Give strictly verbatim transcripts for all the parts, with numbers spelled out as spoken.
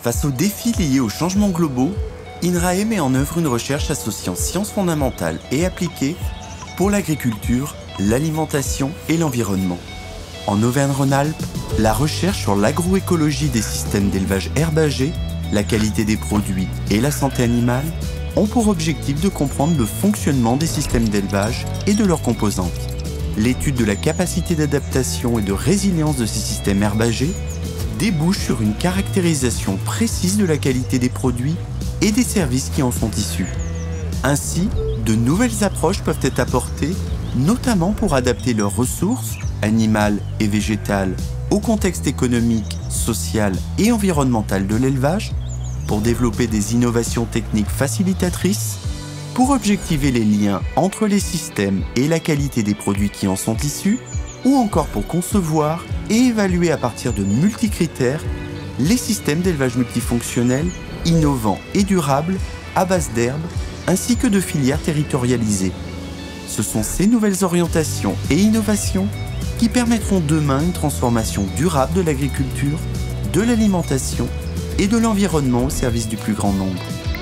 Face aux défis liés aux changements globaux, INRAE met en œuvre une recherche associant sciences fondamentales et appliquées pour l'agriculture, l'alimentation et l'environnement. En Auvergne-Rhône-Alpes, la recherche sur l'agroécologie des systèmes d'élevage herbagé, la qualité des produits et la santé animale ont pour objectif de comprendre le fonctionnement des systèmes d'élevage et de leurs composantes. L'étude de la capacité d'adaptation et de résilience de ces systèmes herbagés débouche sur une caractérisation précise de la qualité des produits et des services qui en sont issus. Ainsi, de nouvelles approches peuvent être apportées, notamment pour adapter leurs ressources, animales et végétales, au contexte économique, social et environnemental de l'élevage, pour développer des innovations techniques facilitatrices, pour objectiver les liens entre les systèmes et la qualité des produits qui en sont issus, ou encore pour concevoir et évaluer à partir de multicritères les systèmes d'élevage multifonctionnels, innovants et durables, à base d'herbes, ainsi que de filières territorialisées. Ce sont ces nouvelles orientations et innovations qui permettront demain une transformation durable de l'agriculture, de l'alimentation et de l'environnement au service du plus grand nombre.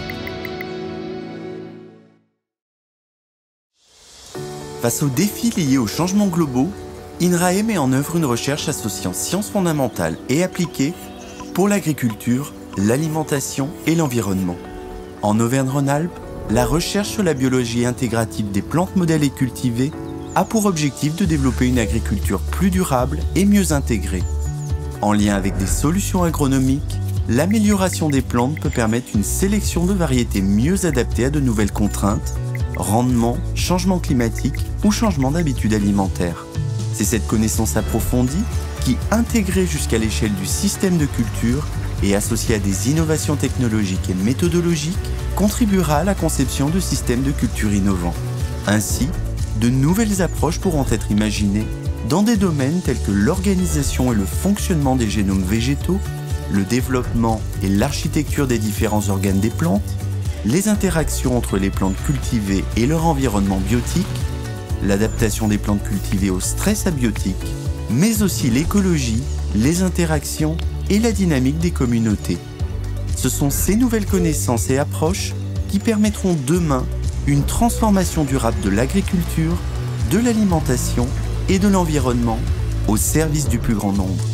Face aux défis liés aux changements globaux, INRAE met en œuvre une recherche associant sciences fondamentales et appliquées pour l'agriculture, l'alimentation et l'environnement. En Auvergne-Rhône-Alpes, la recherche sur la biologie intégrative des plantes modèles et cultivées a pour objectif de développer une agriculture plus durable et mieux intégrée. En lien avec des solutions agronomiques, l'amélioration des plantes peut permettre une sélection de variétés mieux adaptées à de nouvelles contraintes, rendement, changement climatique ou changement d'habitudes alimentaires. C'est cette connaissance approfondie qui, intégrée jusqu'à l'échelle du système de culture et associée à des innovations technologiques et méthodologiques, contribuera à la conception de systèmes de culture innovants. Ainsi, de nouvelles approches pourront être imaginées dans des domaines tels que l'organisation et le fonctionnement des génomes végétaux, le développement et l'architecture des différents organes des plantes, les interactions entre les plantes cultivées et leur environnement biotique, l'adaptation des plantes cultivées au stress abiotique, mais aussi l'écologie, les interactions et la dynamique des communautés. Ce sont ces nouvelles connaissances et approches qui permettront demain une transformation durable de l'agriculture, de l'alimentation et de l'environnement au service du plus grand nombre.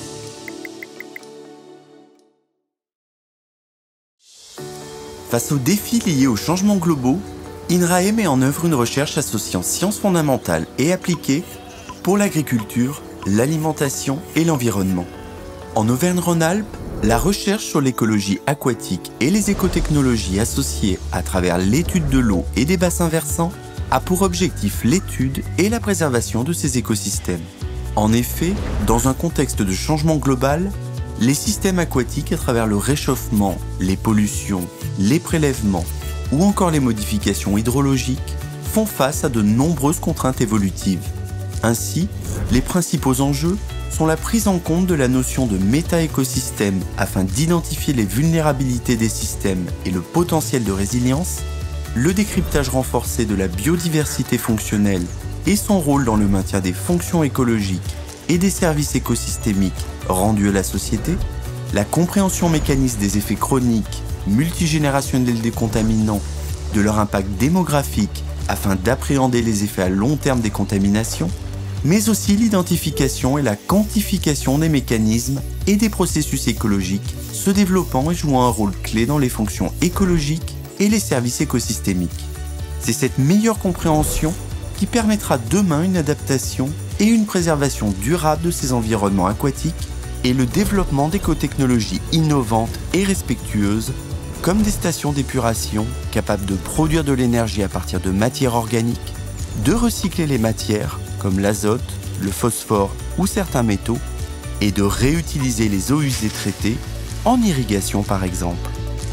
Face aux défis liés aux changements globaux, INRAE met en œuvre une recherche associant sciences fondamentales et appliquées pour l'agriculture, l'alimentation et l'environnement. En Auvergne-Rhône-Alpes, la recherche sur l'écologie aquatique et les écotechnologies associées à travers l'étude de l'eau et des bassins versants a pour objectif l'étude et la préservation de ces écosystèmes. En effet, dans un contexte de changement global, les systèmes aquatiques, à travers le réchauffement, les pollutions, les prélèvements ou encore les modifications hydrologiques, font face à de nombreuses contraintes évolutives. Ainsi, les principaux enjeux sont la prise en compte de la notion de méta-écosystème afin d'identifier les vulnérabilités des systèmes et le potentiel de résilience, le décryptage renforcé de la biodiversité fonctionnelle et son rôle dans le maintien des fonctions écologiques et des services écosystémiques rendus à la société, la compréhension mécaniste des effets chroniques, multigénérationnels des contaminants, de leur impact démographique afin d'appréhender les effets à long terme des contaminations, mais aussi l'identification et la quantification des mécanismes et des processus écologiques se développant et jouant un rôle clé dans les fonctions écologiques et les services écosystémiques. C'est cette meilleure compréhension qui permettra demain une adaptation et une préservation durable de ces environnements aquatiques et le développement d'écotechnologies innovantes et respectueuses comme des stations d'épuration capables de produire de l'énergie à partir de matières organiques, de recycler les matières comme l'azote, le phosphore ou certains métaux et de réutiliser les eaux usées traitées en irrigation par exemple.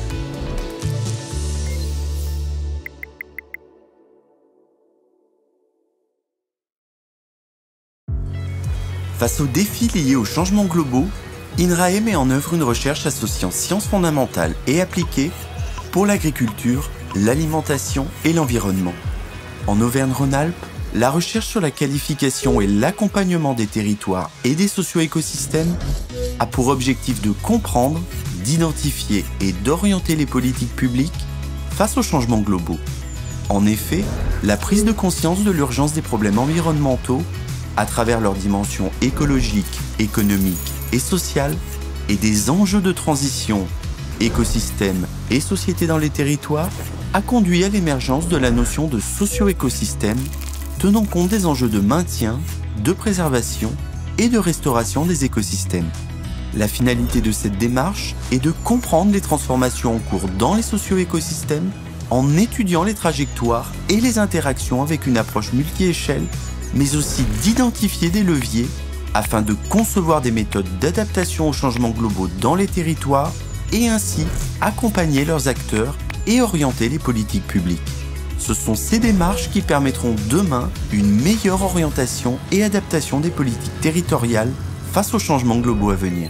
Face aux défis liés aux changements globaux, INRAE met en œuvre une recherche associant sciences fondamentales et appliquées pour l'agriculture, l'alimentation et l'environnement. En Auvergne-Rhône-Alpes, la recherche sur la qualification et l'accompagnement des territoires et des socio-écosystèmes a pour objectif de comprendre, d'identifier et d'orienter les politiques publiques face aux changements globaux. En effet, la prise de conscience de l'urgence des problèmes environnementaux, à travers leurs dimensions écologiques, économiques et sociales, et des enjeux de transition, écosystèmes et société dans les territoires, a conduit à l'émergence de la notion de socio-écosystème, tenant compte des enjeux de maintien, de préservation et de restauration des écosystèmes. La finalité de cette démarche est de comprendre les transformations en cours dans les socio-écosystèmes en étudiant les trajectoires et les interactions avec une approche multi-échelle, mais aussi d'identifier des leviers afin de concevoir des méthodes d'adaptation aux changements globaux dans les territoires et ainsi accompagner leurs acteurs et orienter les politiques publiques. Ce sont ces démarches qui permettront demain une meilleure orientation et adaptation des politiques territoriales face aux changements globaux à venir.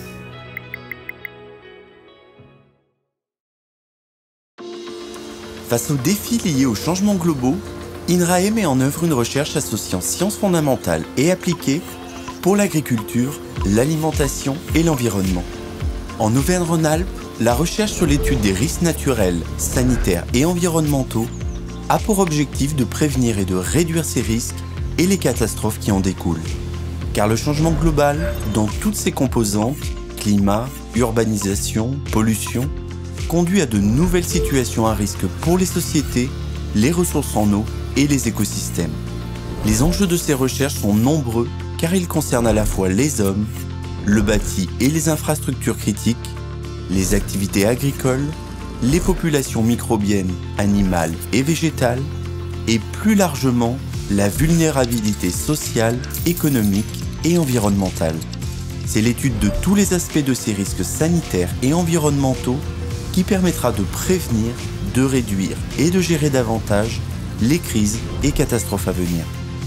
Face aux défis liés aux changements globaux, INRAE met en œuvre une recherche associant sciences fondamentales et appliquées pour l'agriculture, l'alimentation et l'environnement. En Auvergne-Rhône-Alpes, la recherche sur l'étude des risques naturels, sanitaires et environnementaux a pour objectif de prévenir et de réduire ces risques et les catastrophes qui en découlent. Car le changement global, dans toutes ses composantes, climat, urbanisation, pollution, conduit à de nouvelles situations à risque pour les sociétés, les ressources en eau et les écosystèmes. Les enjeux de ces recherches sont nombreux car ils concernent à la fois les hommes, le bâti et les infrastructures critiques, les activités agricoles, les populations microbiennes, animales et végétales, et plus largement la vulnérabilité sociale, économique et environnementale. C'est l'étude de tous les aspects de ces risques sanitaires et environnementaux qui permettra de prévenir, de réduire et de gérer davantage les crises et catastrophes à venir.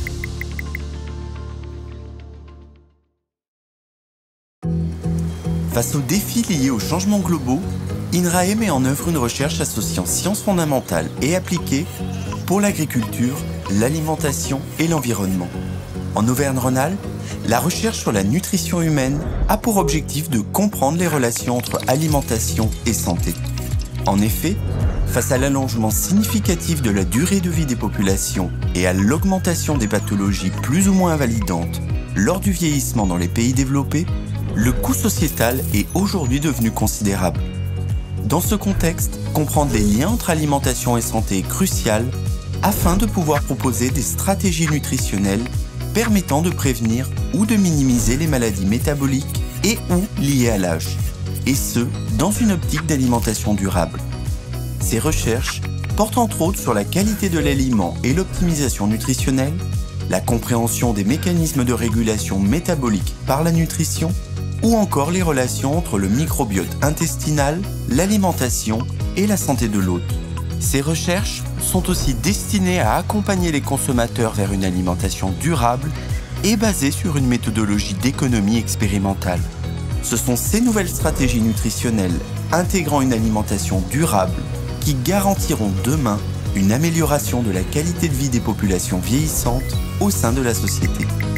Face aux défis liés aux changements globaux, INRAE met en œuvre une recherche associant sciences fondamentales et appliquées pour l'agriculture, l'alimentation et l'environnement. En Auvergne-Rhône-Alpes, la recherche sur la nutrition humaine a pour objectif de comprendre les relations entre alimentation et santé. En effet, face à l'allongement significatif de la durée de vie des populations et à l'augmentation des pathologies plus ou moins invalidantes lors du vieillissement dans les pays développés, le coût sociétal est aujourd'hui devenu considérable. Dans ce contexte, comprendre les liens entre alimentation et santé est crucial afin de pouvoir proposer des stratégies nutritionnelles permettant de prévenir ou de minimiser les maladies métaboliques et ou liées à l'âge, et ce, dans une optique d'alimentation durable. Ces recherches portent entre autres sur la qualité de l'aliment et l'optimisation nutritionnelle, la compréhension des mécanismes de régulation métabolique par la nutrition, ou encore les relations entre le microbiote intestinal, l'alimentation et la santé de l'hôte. Ces recherches sont aussi destinées à accompagner les consommateurs vers une alimentation durable et basée sur une méthodologie d'économie expérimentale. Ce sont ces nouvelles stratégies nutritionnelles intégrant une alimentation durable qui garantiront demain une amélioration de la qualité de vie des populations vieillissantes au sein de la société.